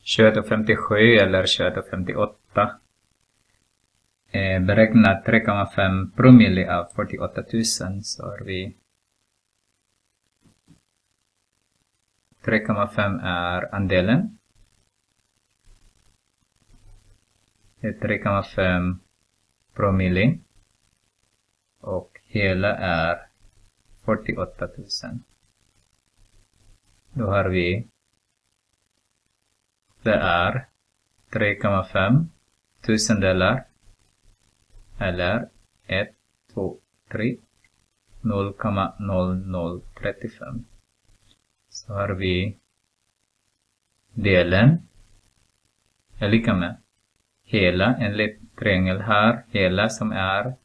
21,57 eller 21,58. Beräkna 3,5 promille av 48 000, så har vi 3,5 är andelen. 3,5 promille. Och hela är 48 000. Då har vi, det är 3,5 tusendelar eller 1, 2, 3, 0,0035. Så har vi delen är lika med hela enligt triangel här. Hela som är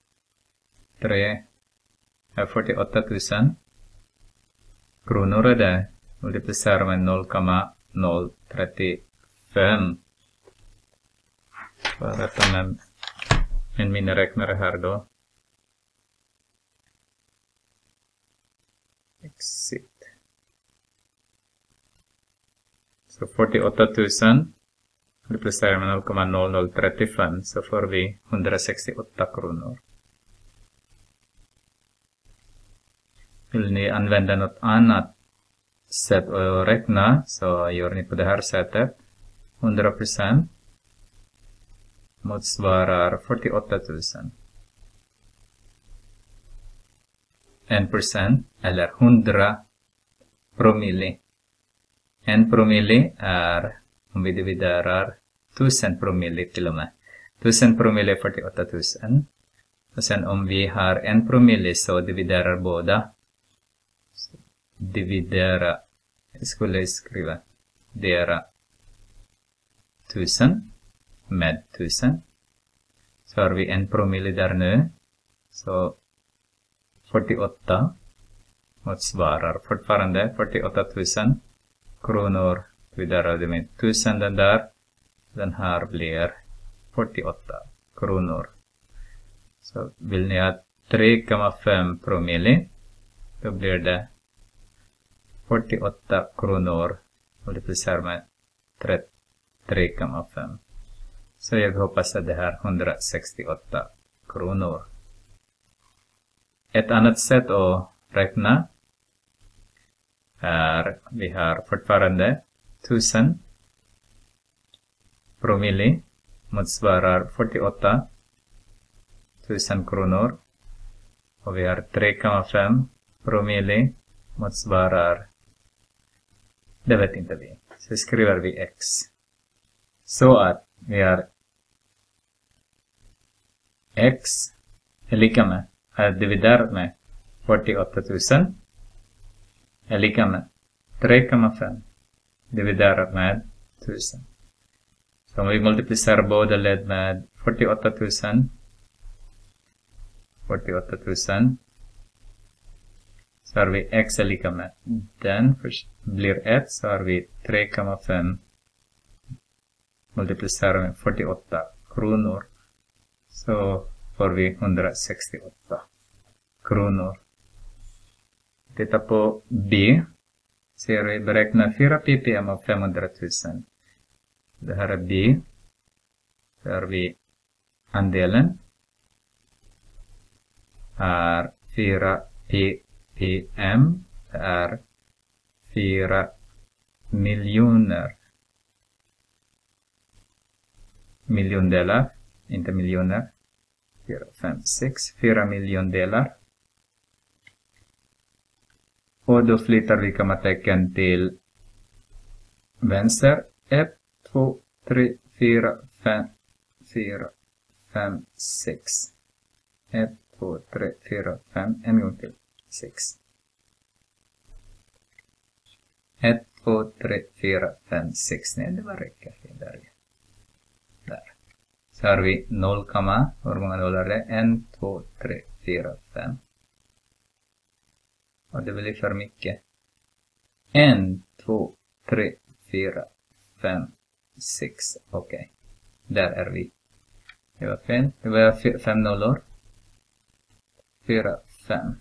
48 000 kronor är det. Multiplicerar med 0,035. För detta med en miniräknare här då. Exit. Så 48 000 multiplicerar med 0,0035, så får vi 168 kronor. Vill ni använda något annat sätt att räkna, så gör ni på det här sättet. 100% motsvarar 48 000. 1% eller 100 promille. 1 promille är, om vi dividerar 1000 promille till och med. 1000 promille är 48 000. Och sen om vi har 1 promille så dividerar båda. Så dividera, jag skulle skriva dera 1000 med 1000. Så har vi 1 promille där nu. Så 48 motsvarar fortfarande 48 000 kronor. Vi delar med 1000 den där. Den här blir 48 kronor. Så vill ni ha 3,5 promille, då blir det 48 kronor multiplicerar med 3,5. Så jag hoppas att det här 168 kronor. Ett annat sätt att räkna är, vi har fortfarande 1000 promille motsvarar 48 000 kronor. Och vi har 3,5 promille motsvarar, det vet inte vi. Så skriver vi x. Så att vi har x är lika med, dividerat med 48 000 är lika med 3,5 dividerat med 1000. Så om vi multiplicerar båda led med 48 000 så har vi x är lika med den blir 1, så har vi 3,5 multiplicerar med 48 kronor, så får vi 168 kronor. Titta på B. Ser vi beräkna 4 ppm av 500 000. Det här är B. Så har vi andelen är 4 ppm. Det är 4 miljoner. Miljondelar, inte miljoner. 4, 5, 6. 4 miljondelar. Och då flyttar vi kommatecken till vänster. 1, 2, 3, 4, 5, 4, 5, 6. 1, 2, 3, 4, 5. En gång till. 6. 1, 2, 3, 4, 5, 6. Nej, det var räcker. Där. Så har vi 0, hur många dollar det är? 1, 2, 3, 4, 5. Och det blir för mycket. 1, 2, 3, 4, 5, 6. Okej. Där är vi. Det var fel. Det var 5 nollor. 4, 5.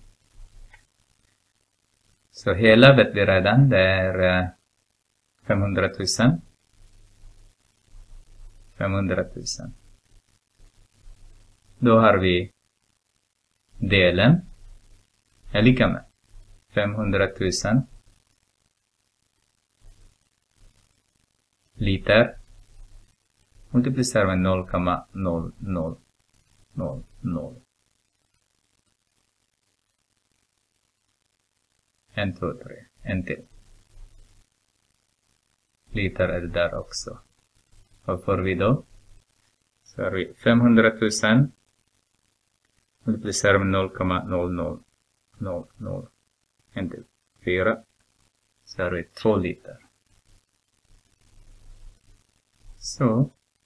Så hela vet vi redan. Det är 500 000. 500 000. Då har vi delen är lika med 500 000 liter multiplicerar med 0,0000. 1, 2, 3. En till. Liter är det där också. Vad får vi då? Så har vi 500 000 multiplicerar med 0,0000. En till. 4. Så har vi 2 liter. Så.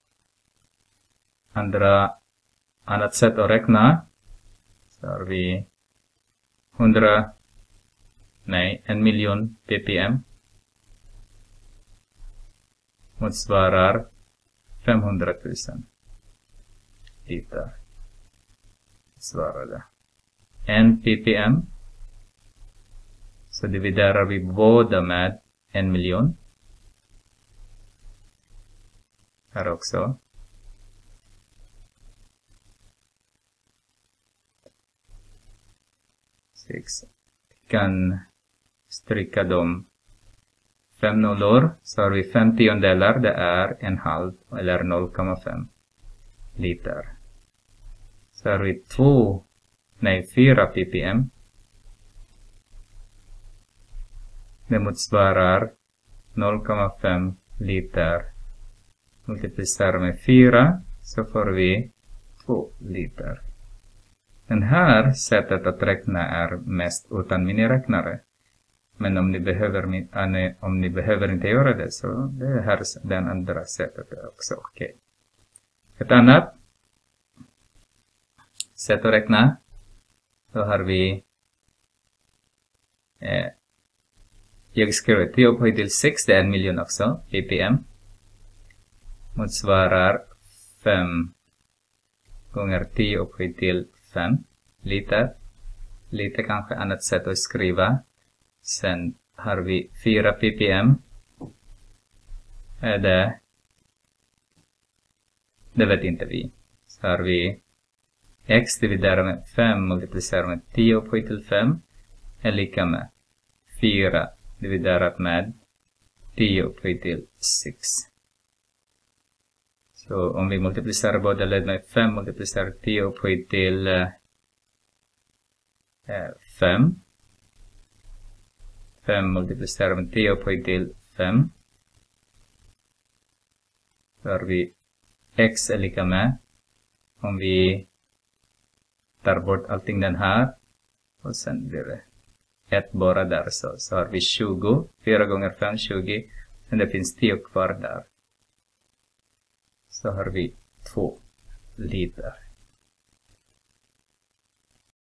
Annat sätt att räkna. Så har vi 1 miljon ppm. Motsvarar 500 000 liter. Svarar det. 1 ppm. Så dividerar vi båda med 1 miljon. Här också. Vi kan stryka dem 5 nollor. Så har vi 5 tiondelar. Det är en halv eller 0,5 liter. Så har vi 4 ppm. Det motsvarar 0,5 liter. Multiplicerar med 4 så får vi 2 liter. Den här sättet att räkna är mest utan miniräknare. Men om ni behöver inte göra det så det här den andra sättet är också okej. Ett annat sätt att räkna. Då har vi jag skriver 10 upphöjt till 6, det är 1 miljon också, ppm. Motsvarar 5 gånger 10 upphöjt till 5 liter. Lite kanske annat sätt att skriva. Sen har vi 4 ppm. Det vet inte vi. Så har vi x dividerar med 5 multiplicerar med 10 upphöjt till 5 är lika med 4 dividerat med 10 upphöjt till 6. Så om vi multiplicerar båda led med 5 multiplicerar 10 upphöjt till 5. 5 multiplicerar med 10 upphöjt till 5. Så har vi x är lika med, om vi tar bort allting den här och sen blir det 1 bara där, så har vi 20, 4 gånger 5, 20, men det finns 10 kvar där. Så har vi 2 liter.